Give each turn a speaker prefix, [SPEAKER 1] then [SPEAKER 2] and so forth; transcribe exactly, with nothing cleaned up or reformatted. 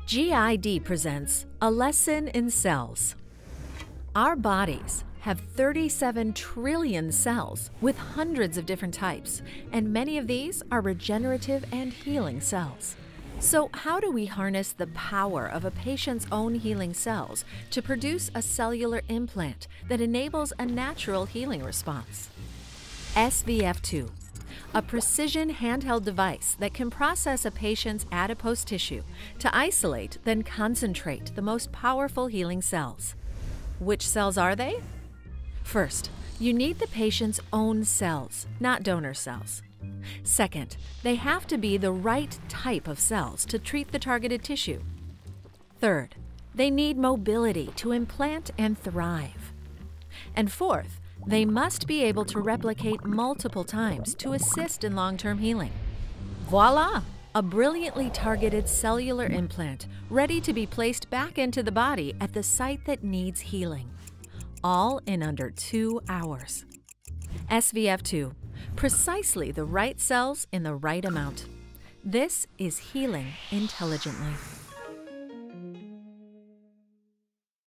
[SPEAKER 1] G I D presents A Lesson in Cells. Our bodies have thirty-seven trillion cells with hundreds of different types, and many of these are regenerative and healing cells. So how do we harness the power of a patient's own healing cells to produce a cellular implant that enables a natural healing response? S V F two, a precision handheld device that can process a patient's adipose tissue to isolate, then concentrate the most powerful healing cells. Which cells are they? First, you need the patient's own cells, not donor cells. Second, they have to be the right type of cells to treat the targeted tissue. Third, they need mobility to implant and thrive. And fourth, they must be able to replicate multiple times to assist in long-term healing. Voila! A brilliantly targeted cellular implant ready to be placed back into the body at the site that needs healing. All in under two hours. S V F two, precisely the right cells in the right amount. This is healing intelligently.